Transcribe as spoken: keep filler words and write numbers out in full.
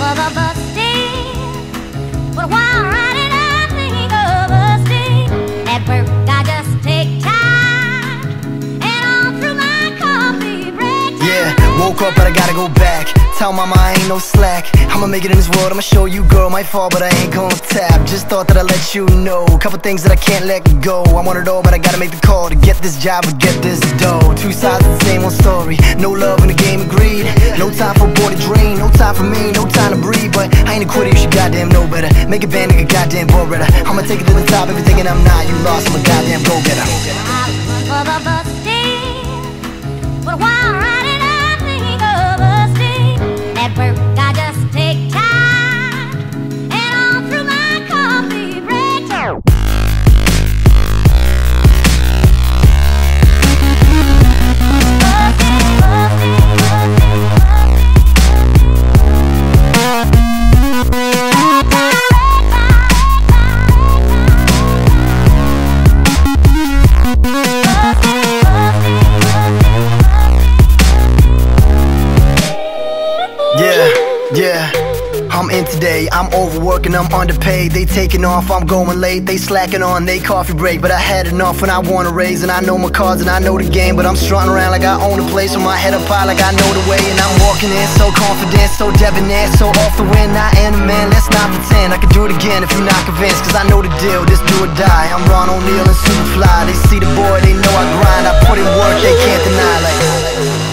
of a busting, but while riding I think of a sting. At work I just take time, and on through my coffee break time. Yeah, woke up but I gotta go back. Tell mama I ain't no slack. I'ma make it in this world, I'ma show you, girl. Might fall but I ain't gon' tap. Just thought that I'd let you know couple things that I can't let go. I want it all but I gotta make the call to get this job or get this dough. Two sides of the same old story. No love in the game, agreed. No time for a boy to dream. No time for me, no time to breathe. But I ain't a quitter, you should goddamn know better. Make a band, nigga, goddamn better. I'ma take it to the top, everything and I'm not. You lost, I'm a goddamn go-getter. I was of a busting, but while riding I think of a sting. At work I just take time, and on through my coffee break time. Yeah, yeah, I'm in today, I'm overworking, I'm underpaid. They taking off, I'm going late. They slacking on, they coffee break. But I had enough and I want to raise. And I know my cards and I know the game. But I'm strutting around like I own the place with my head up high like I know the way. And I'm walking in so confident, so debonair, so off the wind. I am the man, let's not pretend I can do it again if you're not convinced. Cause I know the deal, this do or die. I'm Ron O'Neal and Superfly. They see the boy, they know I grind. I put in work, they can't deny like